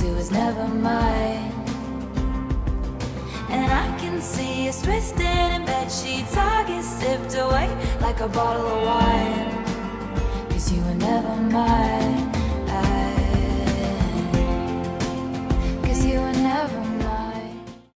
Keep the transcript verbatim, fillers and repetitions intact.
it was never mine. And I can see us twisted in bed sheets, I get sipped away like a bottle of wine, 'cause you were never mine.